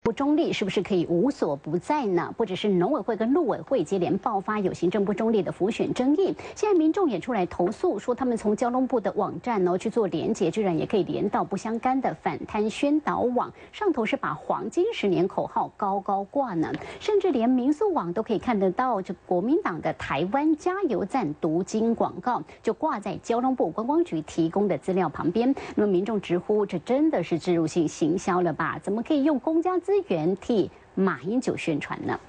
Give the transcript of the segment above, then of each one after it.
不中立是不是可以无所不在呢？不只是农委会跟陆委会接连爆发有行政不中立的辅选争议，现在民众也出来投诉，说他们从交通部的网站去做连结，居然也可以连到不相干的反贪宣导网，上头是把黄金10年口号高高挂呢，甚至连民宿网都可以看得到，这国民党的台湾加油站读经广告就挂在交通部观光局提供的资料旁边。那么民众直呼，这真的是置入性行销了吧？怎么可以用公家资源替马英九宣传呢？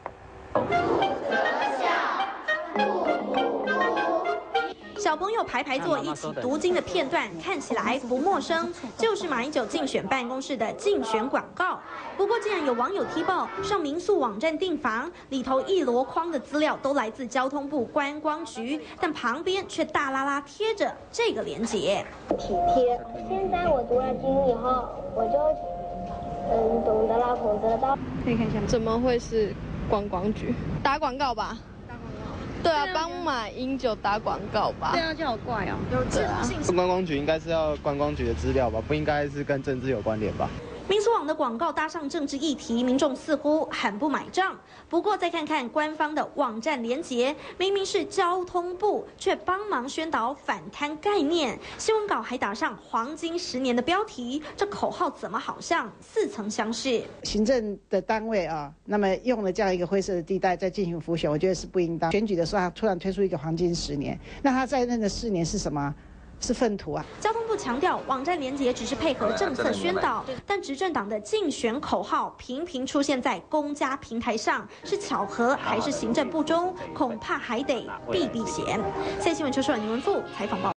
小朋友排排坐一起读经的片段看起来不陌生，就是马英九竞选办公室的竞选广告。不过，竟然有网友踢爆，上民宿网站订房，里头一箩筐的资料都来自交通部观光局，但旁边却大拉拉贴着这个连结。 体贴。现在我读了经以后，我就懂得了孔子的道。 可以看一下，怎么会是观光局打广告吧？对啊，帮马英九打广告吧。对啊，就好怪哦。有置入性。 观光局应该是要观光局的资料吧，不应该是跟政治有关联吧？ 民宿网的广告搭上政治议题，民众似乎很不买账。不过再看看官方的网站连结，明明是交通部，却帮忙宣导反贪概念。新闻稿还打上“黄金10年”的标题，这口号怎么好像似曾相识？ 行政的单位啊，那么用了这样一个灰色的地带在进行辅选，我觉得是不应当。选举的时候，他突然推出一个黄金10年，那他在任的4年是什么？是粪土啊！ 交通部强调，网站连结只是配合政策宣导，但执政党的竞选口号频频出现在公家平台上，是巧合还是行政不忠？恐怕还得避避嫌。在新闻出手，林文富采访报。